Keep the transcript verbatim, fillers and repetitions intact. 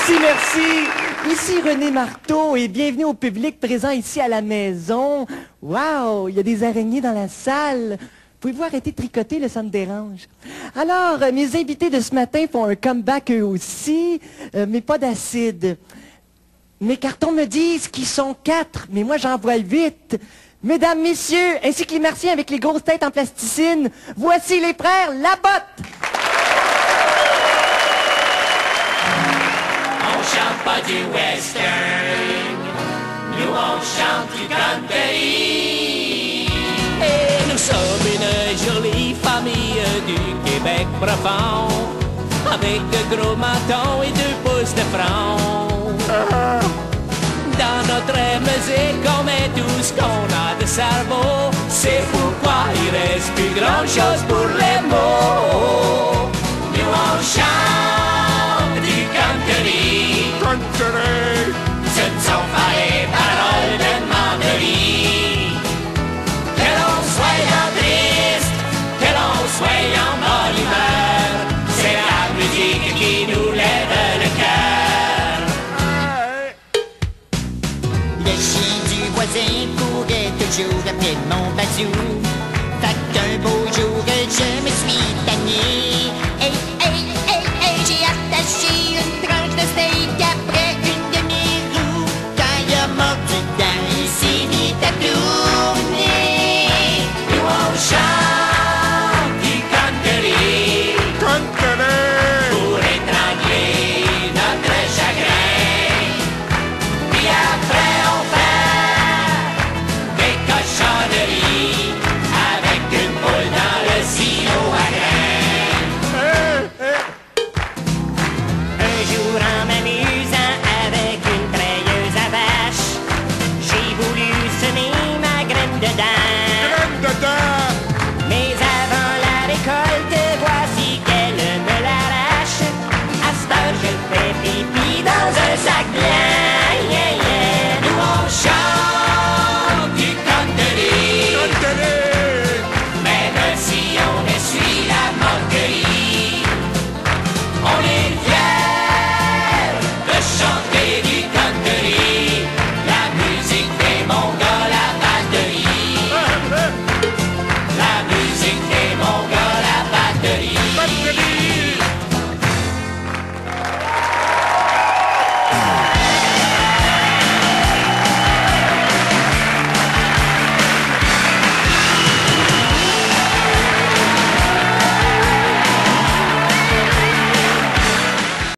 Merci, merci. Ici René Marteau et bienvenue au public présent ici à la maison. Wow, il y a des araignées dans la salle. Pouvez-vous arrêter de tricoter, là, ça me dérange. Alors, euh, mes invités de ce matin font un comeback eux aussi, euh, mais pas d'acide. Mes cartons me disent qu'ils sont quatre, mais moi j'en vois huit. Mesdames, messieurs, ainsi que les martiens avec les grosses têtes en plasticine, voici les frères Labotte. On chante pas du western, nous on chante du country. Et nous sommes une jolie famille du Québec profond, avec de gros mentons et deux pouces de front. Dans notre musique, on met tout ce qu'on a de cerveau. C'est pourquoi il reste plus grand chose pour les mots. Nous on chante du country. Country. Ce ne sont pas les paroles de Manderie. Que l'on soit en triste, que l'on soit en bonne humeur, c'est la musique qui nous lève le cœur. Le chien du voisin courait toujours après mon bazou.